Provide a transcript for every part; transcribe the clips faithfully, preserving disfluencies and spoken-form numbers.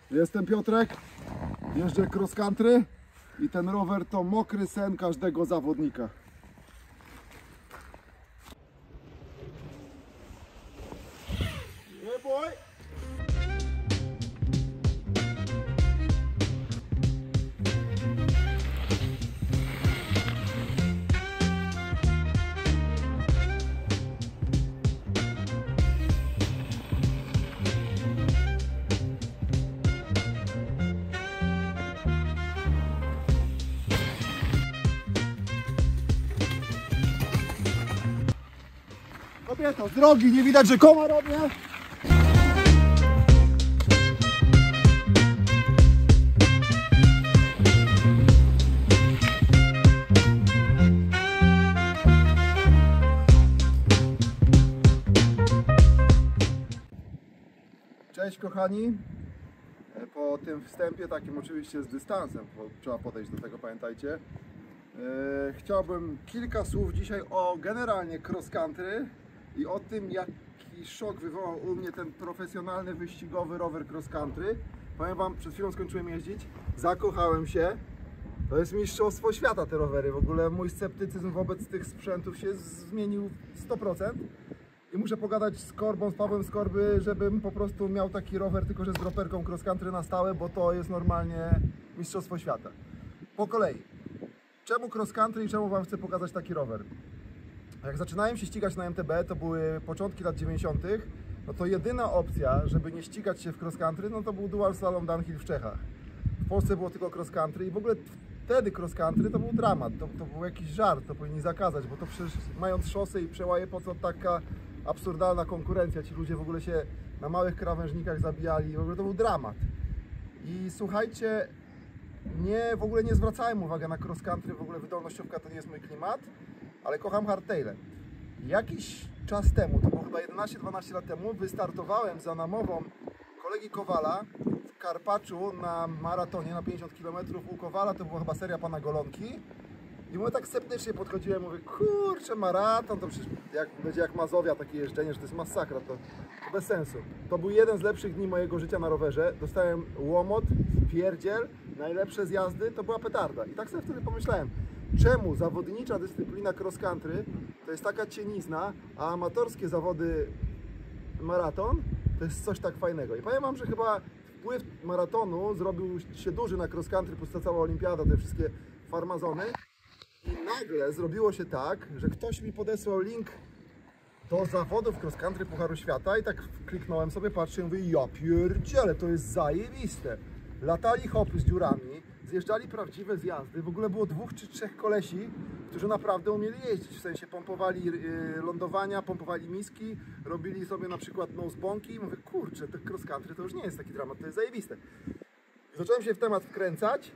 Jestem Piotrek, jeżdżę cross country i ten rower to mokry sen każdego zawodnika. Yeah, boy. Kobieto, z drogi nie widać, że koma robię. Cześć kochani. Po tym wstępie, takim oczywiście z dystansem, bo trzeba podejść do tego, pamiętajcie. Chciałbym kilka słów dzisiaj o generalnie cross country i o tym, jaki szok wywołał u mnie ten profesjonalny, wyścigowy rower cross country. Powiem wam, przed chwilą skończyłem jeździć, zakochałem się. To jest mistrzostwo świata te rowery. W ogóle mój sceptycyzm wobec tych sprzętów się zmienił sto procent. I muszę pogadać z Korbą, z Pawłem Skorby, żebym po prostu miał taki rower, tylko że z droperką cross country na stałe, bo to jest normalnie mistrzostwo świata. Po kolei. Czemu cross country i czemu wam chcę pokazać taki rower? Jak zaczynałem się ścigać na M T B, to były początki lat dziewięćdziesiątych, no to jedyna opcja, żeby nie ścigać się w cross country, no to był dual slalom downhill w Czechach. W Polsce było tylko cross country i w ogóle wtedy cross country to był dramat, to, to był jakiś żart, to powinni zakazać, bo to przecież mając szosy i przełaje, po co taka absurdalna konkurencja, ci ludzie w ogóle się na małych krawężnikach zabijali, w ogóle to był dramat. I słuchajcie, nie, w ogóle nie zwracałem uwagi na cross country, w ogóle wydolnościówka to nie jest mój klimat, ale kocham hardtaile. Jakiś czas temu, to było chyba jedenaście dwanaście lat temu, wystartowałem za namową kolegi Kowala w Karpaczu na maratonie na pięćdziesiąt kilometrów u Kowala, to była chyba seria Pana Golonki. I mówię, tak sceptycznie podchodziłem, mówię, kurczę, maraton, to przecież jak, będzie jak Mazowia takie jeżdżenie, że to jest masakra, to, to bez sensu. To był jeden z lepszych dni mojego życia na rowerze, dostałem łomot, pierdziel, najlepsze zjazdy, to była petarda. I tak sobie wtedy pomyślałem, czemu zawodnicza dyscyplina cross country to jest taka cienizna, a amatorskie zawody maraton to jest coś tak fajnego. I powiem wam, że chyba wpływ maratonu zrobił się duży na cross country, plus ta cała olimpiada, te wszystkie farmazony. I nagle zrobiło się tak, że ktoś mi podesłał link do zawodów cross country Pucharu Świata i tak kliknąłem sobie, patrzę i mówię, ja pierdziele, to jest zajebiste. Latali hopy z dziurami, zjeżdżali prawdziwe zjazdy, w ogóle było dwóch czy trzech kolesi, którzy naprawdę umieli jeździć, w sensie pompowali yy, lądowania, pompowali miski, robili sobie na przykład nosebonki i mówię, kurczę, to cross country to już nie jest taki dramat, to jest zajebiste. I zacząłem się w temat wkręcać.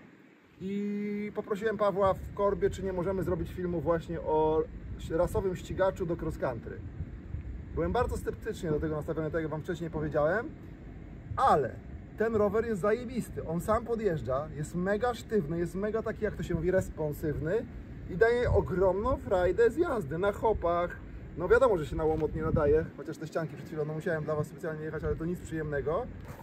I poprosiłem Pawła w Korbie, czy nie możemy zrobić filmu właśnie o rasowym ścigaczu do cross country. Byłem bardzo sceptycznie do tego nastawiony, tak jak wam wcześniej powiedziałem, ale ten rower jest zajebisty. On sam podjeżdża, jest mega sztywny, jest mega taki, jak to się mówi, responsywny i daje ogromną frajdę z jazdy na hopach. No wiadomo, że się na łomot nie nadaje, chociaż te ścianki przed chwilą, no musiałem dla was specjalnie jechać, ale to nic przyjemnego.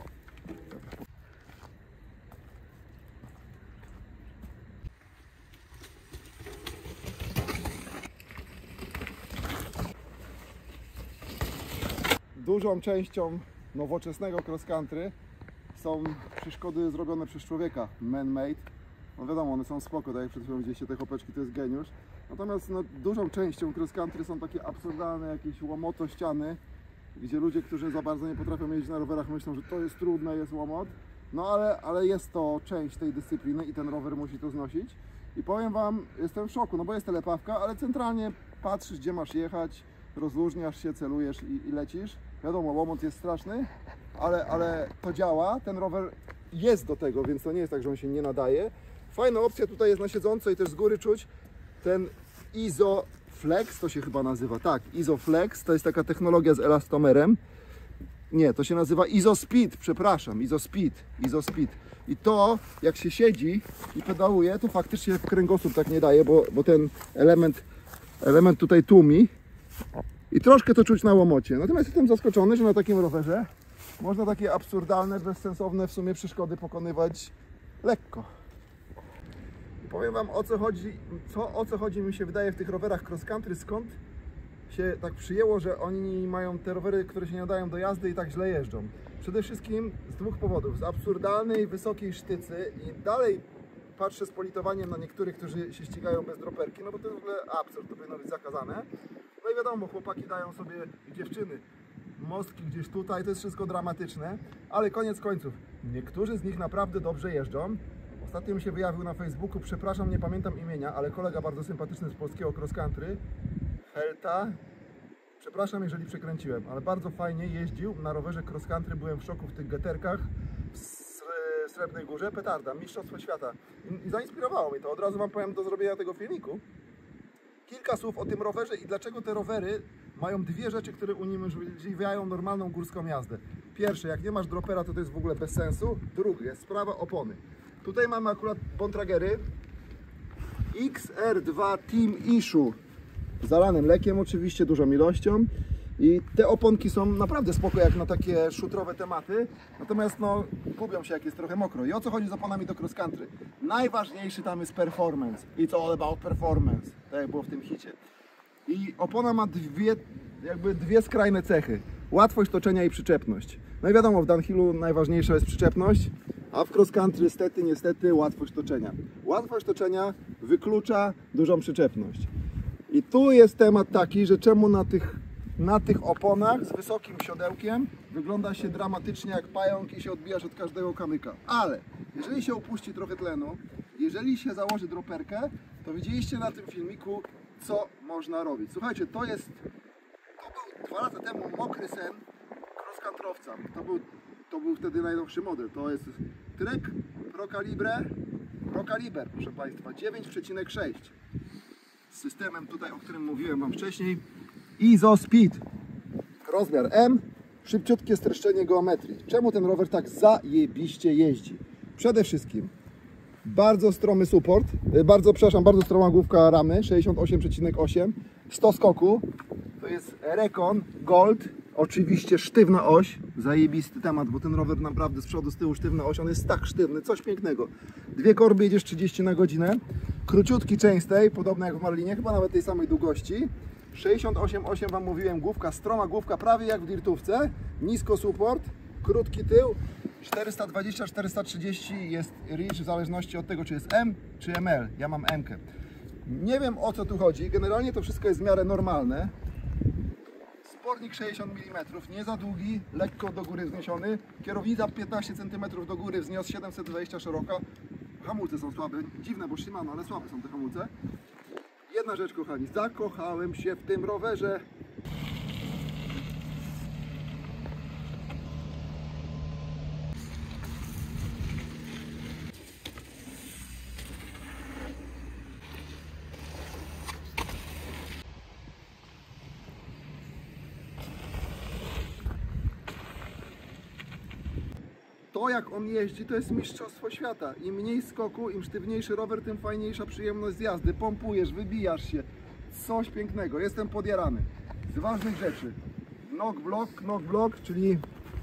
Dużą częścią nowoczesnego cross country są przeszkody zrobione przez człowieka, man-made. No wiadomo, one są spoko, tak jak przed chwilą widzieliście te chopeczki, to jest geniusz. Natomiast no, dużą częścią cross country są takie absurdalne jakieś łomoto ściany, gdzie ludzie, którzy za bardzo nie potrafią jeździć na rowerach, myślą, że to jest trudne, jest łomot. No ale, ale jest to część tej dyscypliny i ten rower musi to znosić. I powiem wam, jestem w szoku, no bo jest telepawka, ale centralnie patrzysz, gdzie masz jechać, rozluźniasz się, celujesz i, i lecisz. Wiadomo, łomot jest straszny, ale, ale to działa, ten rower jest do tego, więc to nie jest tak, że on się nie nadaje. Fajna opcja tutaj jest na siedząco i też z góry czuć ten ISOFlex, to się chyba nazywa, tak, ISOFlex, to jest taka technologia z elastomerem. Nie, to się nazywa ISOSpeed, przepraszam, ISOSpeed, ISOSpeed. I to, jak się siedzi i pedałuje, to faktycznie w kręgosłup tak nie daje, bo, bo ten element, element tutaj tłumi. I troszkę to czuć na łomocie. Natomiast jestem zaskoczony, że na takim rowerze można takie absurdalne, bezsensowne w sumie przeszkody pokonywać lekko. I powiem Wam, o co chodzi, co, o co chodzi mi się wydaje w tych rowerach cross country, skąd się tak przyjęło, że oni mają te rowery, które się nie nadają do jazdy i tak źle jeżdżą. Przede wszystkim z dwóch powodów. Z absurdalnej, wysokiej sztycy i dalej patrzę z politowaniem na niektórych, którzy się ścigają bez droperki, no bo to jest w ogóle absurd, to powinno być zakazane. No i wiadomo, chłopaki dają sobie, dziewczyny, mostki gdzieś tutaj, to jest wszystko dramatyczne, ale koniec końców, niektórzy z nich naprawdę dobrze jeżdżą. Ostatnio mi się wyjawił na Facebooku, przepraszam, nie pamiętam imienia, ale kolega bardzo sympatyczny z polskiego cross country, Helta, przepraszam, jeżeli przekręciłem, ale bardzo fajnie jeździł na rowerze cross country, byłem w szoku w tych geterkach w Srebrnej Górze, petarda, mistrzostwo świata. I, I zainspirowało mnie to, od razu Wam powiem do zrobienia tego filmiku. Kilka słów o tym rowerze i dlaczego te rowery mają dwie rzeczy, które uniemożliwiają normalną górską jazdę. Pierwsze, jak nie masz dropera, to to jest w ogóle bez sensu. Drugie, sprawa opony. Tutaj mamy akurat Bontragery X R dwa Team Issue, zalanym lekiem oczywiście, dużą ilością. I te oponki są naprawdę spoko jak na takie szutrowe tematy, natomiast no gubią się jak jest trochę mokro. I o co chodzi z oponami do cross country? Najważniejszy tam jest performance. It's all about performance, tak jak było w tym hicie. I opona ma dwie, jakby dwie skrajne cechy. Łatwość toczenia i przyczepność. No i wiadomo, w downhillu najważniejsza jest przyczepność, a w cross country niestety, niestety łatwość toczenia. Łatwość toczenia wyklucza dużą przyczepność. I tu jest temat taki, że czemu na tych Na tych oponach z wysokim siodełkiem wygląda się dramatycznie jak pająk i się odbijasz od każdego kamyka. Ale jeżeli się opuści trochę tlenu, jeżeli się założy droperkę, to widzieliście na tym filmiku, co można robić. Słuchajcie, to jest, to był dwa lata temu mokry sen cross-countryowca. To był, to był wtedy najnowszy model. To jest Trek Pro Calibre, Pro Caliber, proszę Państwa, dziewięć przecinek sześć. Z systemem tutaj, o którym mówiłem Wam wcześniej. Iso Speed, rozmiar M, szybciutkie streszczenie geometrii. Czemu ten rower tak zajebiście jeździ? Przede wszystkim bardzo stromy support, bardzo, przepraszam, bardzo stroma główka ramy, sześćdziesiąt osiem przecinek osiem, sto skoku, to jest Recon Gold, oczywiście sztywna oś, zajebisty temat, bo ten rower naprawdę z przodu, z tyłu sztywna oś, on jest tak sztywny, coś pięknego. Dwie korby, jedziesz trzydzieści na godzinę, króciutki chainstay, podobny jak w Marlinie, chyba nawet tej samej długości. sześćdziesiąt osiem przecinek osiem Wam mówiłem, główka, stroma główka, prawie jak w dirtówce, nisko support, krótki tył, czterysta dwadzieścia czterysta trzydzieści jest reach w zależności od tego, czy jest M czy M L. Ja mam M kę. Nie wiem, o co tu chodzi, generalnie to wszystko jest w miarę normalne. Spornik sześćdziesiąt milimetrów, nie za długi, lekko do góry wzniesiony, kierownica piętnaście centymetrów do góry, wznios siedemset dwadzieścia szeroka, hamulce są słabe, dziwne, bo Shimano, ale słabe są te hamulce. Jedna rzecz, kochani, zakochałem się w tym rowerze. To, jak on jeździ, to jest mistrzostwo świata. Im mniej skoku, im sztywniejszy rower, tym fajniejsza przyjemność z jazdy. Pompujesz, wybijasz się. Coś pięknego. Jestem podjarany. Z ważnych rzeczy. Knock block, knock block, czyli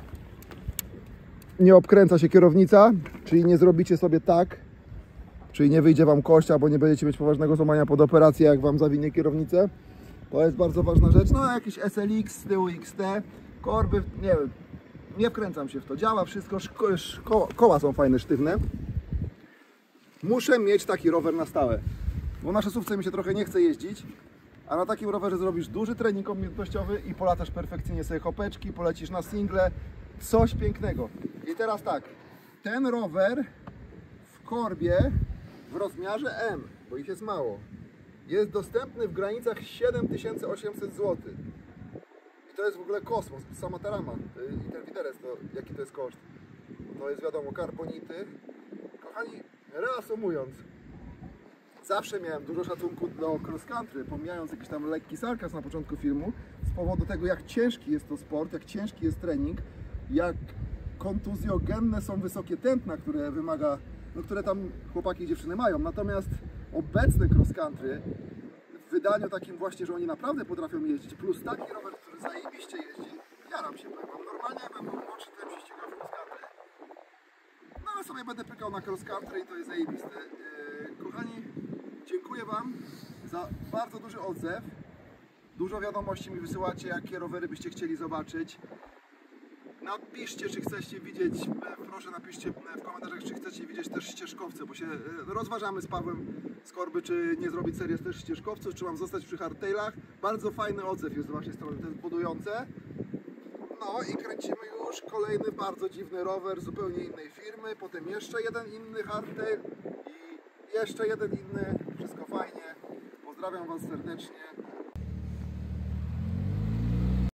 nie obkręca się kierownica, czyli nie zrobicie sobie tak, czyli nie wyjdzie Wam kość, albo nie będziecie mieć poważnego złamania pod operację, jak Wam zawinie kierownicę. To jest bardzo ważna rzecz. No, jakiś S L X, z tyłu X T, korby, nie wiem. Nie wkręcam się w to, działa wszystko, szko szko koła są fajne, sztywne. Muszę mieć taki rower na stałe, bo na szosówce mi się trochę nie chce jeździć, a na takim rowerze zrobisz duży trening umiejętnościowy i polatasz perfekcyjnie sobie hopeczki, polecisz na single, coś pięknego. I teraz tak, ten rower w korbie w rozmiarze M, bo ich jest mało, jest dostępny w granicach siedem tysięcy osiemset złotych. I to jest w ogóle kosmos, sama ta rama i ten widelec, to jaki to jest koszt. To jest wiadomo, karbonity. Kochani, reasumując, zawsze miałem dużo szacunku do cross country, pomijając jakiś tam lekki sarkazm na początku filmu, z powodu tego, jak ciężki jest to sport, jak ciężki jest trening, jak kontuzjogenne są wysokie tętna, które wymaga, no które tam chłopaki i dziewczyny mają. Natomiast obecny cross country w wydaniu takim właśnie, że oni naprawdę potrafią jeździć, plus taki rower, który zajebiście jeździ, jaram się, powiem wam, normalnie. normalnie jakbym był młodszy, to bym się ścigał w cross country. No ale sobie będę pykał na cross country i to jest zajebiste. Yy, kochani, dziękuję Wam za bardzo duży odzew. Dużo wiadomości mi wysyłacie, jakie rowery byście chcieli zobaczyć. Napiszcie, czy chcecie widzieć, proszę napiszcie w komentarzach, czy chcecie widzieć też ścieżkowce, bo się rozważamy z Pawłem Skorby, czy nie zrobić serię też ścieżkowców, czy mam zostać przy hardtailach. Bardzo fajny odzew jest z waszej strony, to jest budujące. No i kręcimy już kolejny bardzo dziwny rower zupełnie innej firmy, potem jeszcze jeden inny hardtail i jeszcze jeden inny. Wszystko fajnie. Pozdrawiam Was serdecznie.